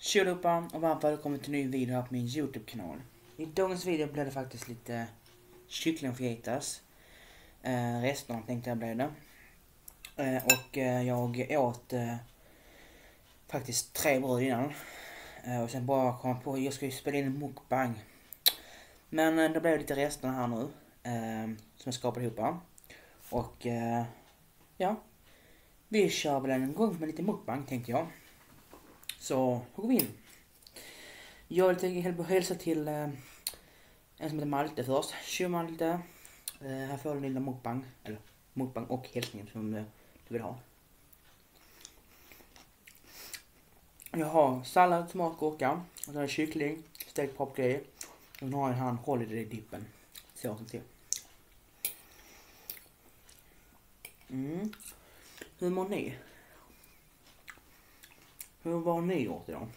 Tja allihopa och varmt välkommen till en ny video här på min YouTube-kanal. I dagens video blev det faktiskt lite kyckling och fajitas. Resten tänkte jag bli det. Och jag åt faktiskt 3 bröd innan. Och sen bara kom på att jag ska ju spela in en mukbang. Men det blev lite resten här nu. Som jag skapade ihop. Och ja, vi kör väl en gång med lite mukbang tänkte jag. Så går vi in. Jag vill hälsa till en som heter Malte först. Tjo Malte. Här får du en lilla mukbang. Eller mukbang och hälsningen som du vill ha. Jag har sallad, tomat, gurka. Och så har jag kyckling, stekt paprika. Och så har jag här en holiday-dippen. Såsen till. Hur mår ni? Hur var ni gjort idag?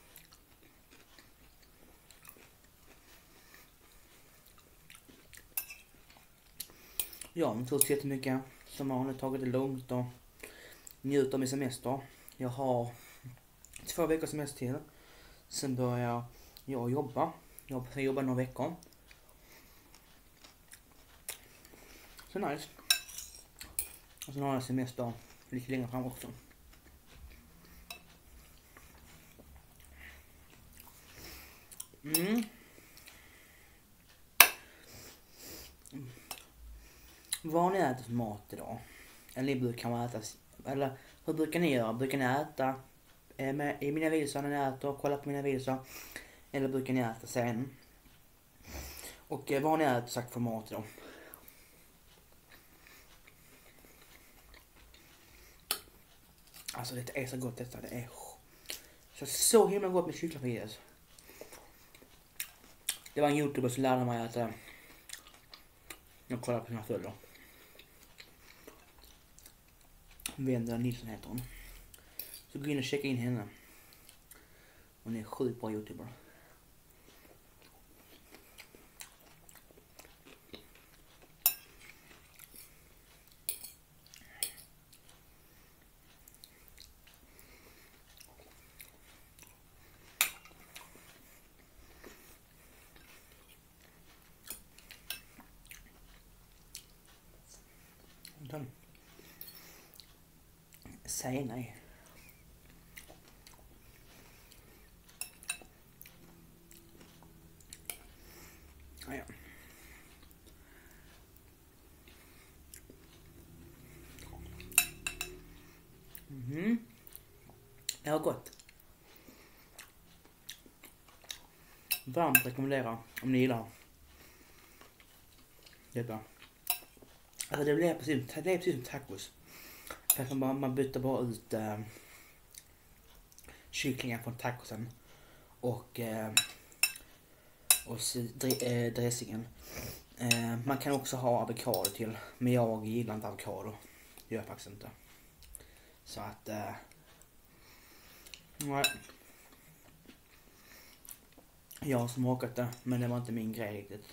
Jag har inte gjort jättemycket. Som vanligt tagit det lugnt och njutit av min semester. Jag har 2 veckor semester till. Sen börjar jag jobba. Jag ska jobba några veckor. Så nice. Och sen har jag semester lite längre fram också. Vad ni äter för mat idag? Eller ni brukar äta, eller hur brukar ni göra? Brukar ni äta i mina videos när ni äter och kolla på mina videos? Eller brukar ni äta sen? Och vad har ni ätit sagt för mat idag? Alltså det är så gott detta, det är så himla gott med kycklingfajitas. Det var en youtuber som lärde mig att jag kollar på sina följder. Vendela Nilsson heter hon. Så gå in och checka in henne. Hon är sjukt bra youtuber. Säg nej. Ja. Det har gått. Varmt rekommenderar om ni gillar detta. Alltså det blir precis som tacos. Fast man byter bara ut kycklingen från tacosen och dressingen. Man kan också ha avokado till, men jag gillar inte avokado. Det gör jag faktiskt inte. Så att nej. Jag har smakat det, men det var inte min grej riktigt.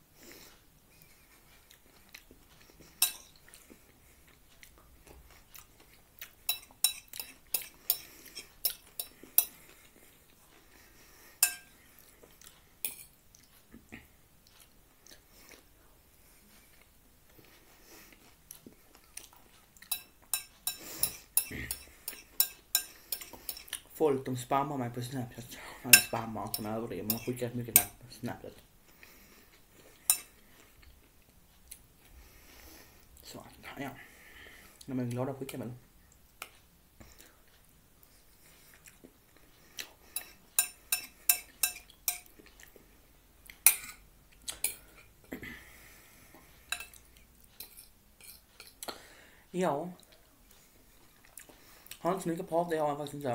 Folk de spammar mig på Snapchat. Eller spammar som överdriver. Man skickar rätt mycket på Snapchat. Så ja. De är glada att skicka väl. Ja. Har inte så mycket att prata, jag har faktiskt inte.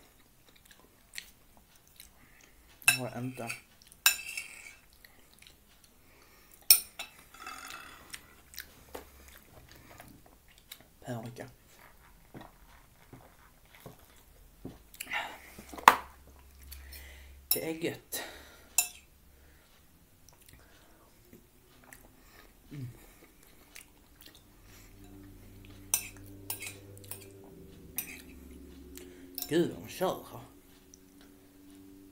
Har jag inte. Paprika. Det är gött. Gud, de kör.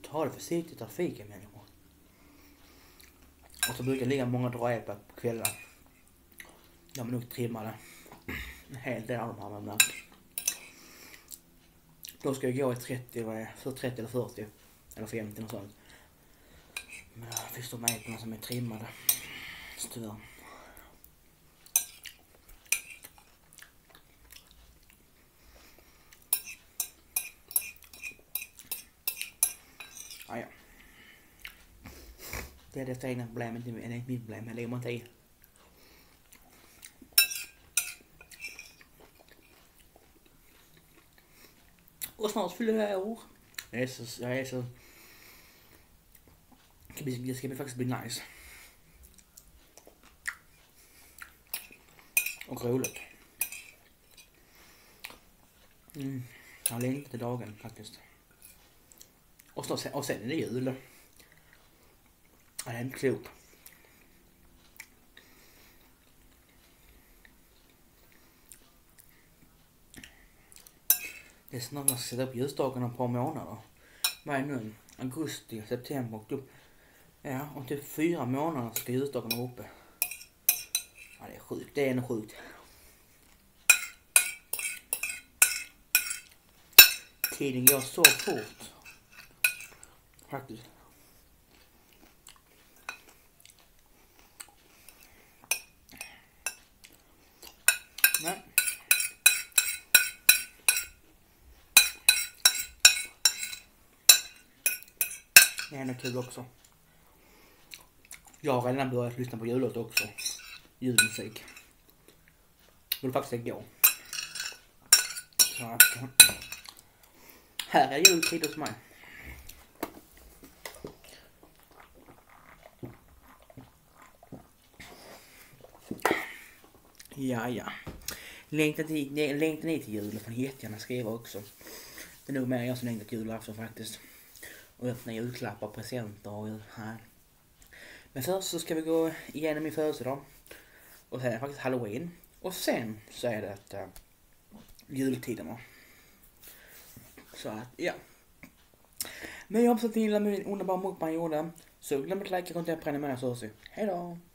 ta det försiktigt i trafiken, människor. Och så brukar ligga många drageplar på kvällen. De är nog trimmade. En hel del av de här med. Då ska jag gå i 30, vad är det? 30 eller 40. Eller 50 och sånt. Men det finns de äplarna som är trimmade. Tyvärr. Ah, ja. Det är det egna problemet, det är mitt problem, jag lägger mig inte i. Och snart fyller jag år. Jag är så... Det ska faktiskt bli nice. Och roligt. Jag längtar till dagen faktiskt. Och sen är det jul. Ja, det är inte klokt. Det är snart att sätta upp ljusstakarna ett par månader. Vad är nu? Augusti, september, oktober. Ja, om typ 4 månader ska ljusstakarna vara uppe. Ja, det är sjukt. Det är ändå sjukt. Tiden går så fort. Faktiskt. Nej. Det är ändå kul också. Jag har redan börjat lyssna på jullåt också. Julmusik. Det vill faktiskt gå. Så att, här är jultid hos mig. Ja. Längtar ni till jul får ni jättegärna skriva också. Det är nog mer jag som längtar till julafton faktiskt. Och öppna julklappar, presenter och här. Men först så ska vi gå igenom min födelsedag. Och sen är det faktiskt Halloween. Och sen så är det att jultiderna. Så att, ja. Men jag hoppas att ni gillar min underbara mukbang gjorde. Så glöm inte att like, kontakta, prenumerera så. Hej då!